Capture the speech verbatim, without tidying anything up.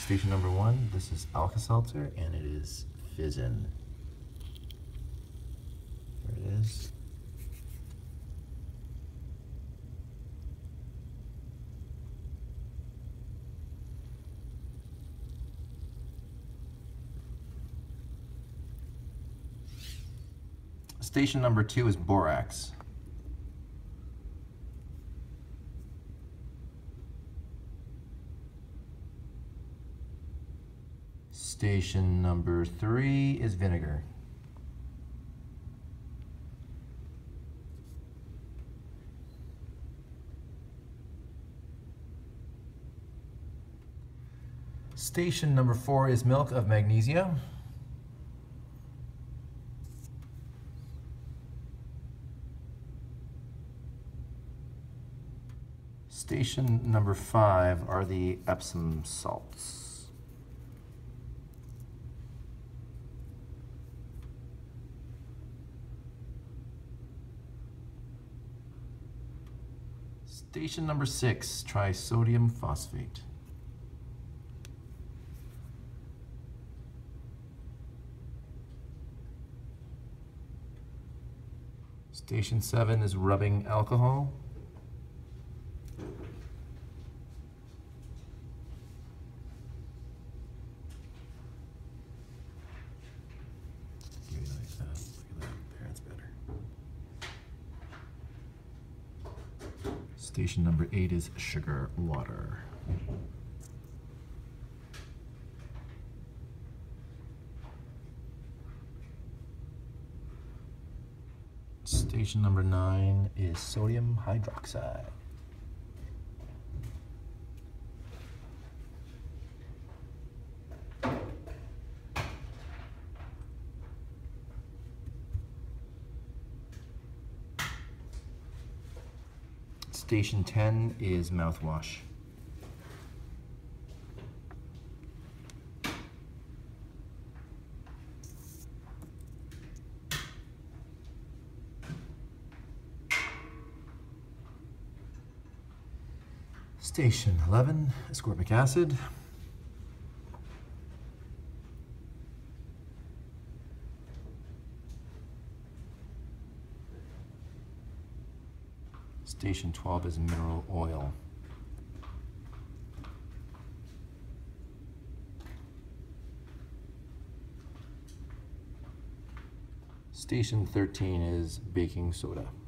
station number one. This is Alka-Seltzer, and it is Fizzin'. There it is. Station number two is Borax. Station number three is Vinegar. Station number four is Milk of Magnesia. Station number five are the Epsom salts. Station number six, trisodium phosphate. Station seven is rubbing alcohol. Give me like that. Look at that. There, it's better. Station number eight is sugar water. Station number nine is sodium hydroxide. Station ten is mouthwash. Station eleven, ascorbic acid. Station twelve is mineral oil. Station thirteen is baking soda.